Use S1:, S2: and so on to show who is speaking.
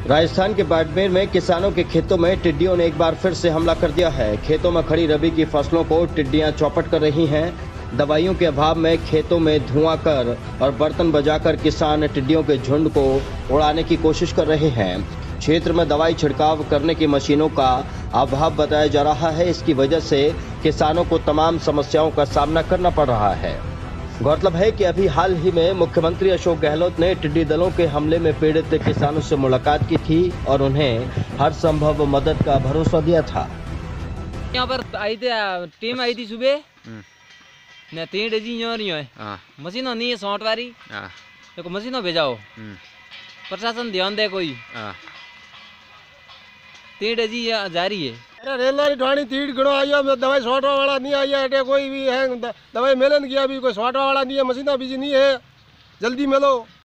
S1: राजस्थान के बाड़मेर में किसानों के खेतों में टिड्डियों ने एक बार फिर से हमला कर दिया है। खेतों में खड़ी रबी की फसलों को टिड्डियां चौपट कर रही हैं। दवाइयों के अभाव में खेतों में धुआं कर और बर्तन बजाकर किसान टिड्डियों के झुंड को उड़ाने की कोशिश कर रहे हैं। क्षेत्र में दवाई छिड़काव करने की मशीनों का अभाव बताया जा रहा है। इसकी वजह से किसानों को तमाम समस्याओं का सामना करना पड़ रहा है। गौरतलब है कि अभी हाल ही में मुख्यमंत्री अशोक गहलोत ने टिड्डी दलों के हमले में पीड़ित किसानों से मुलाकात की थी और उन्हें हर संभव मदद का भरोसा दिया था।
S2: यहाँ पर टीम आई थी सुबह ने 3 डजी मशीनों नहीं है 60 वारी देखो मशीनों भेजाओ प्रशासन ध्यान दे कोई 3 डजी जारी है।
S3: रेलगाड़ी ढाणी 3 गणो आया दवाई सोटवा वाला नहीं आया अटे कोई भी है दवाई मेलन किया भी कोई सोटवा वाला नहीं है मशीना बिजी नहीं है जल्दी मिलो।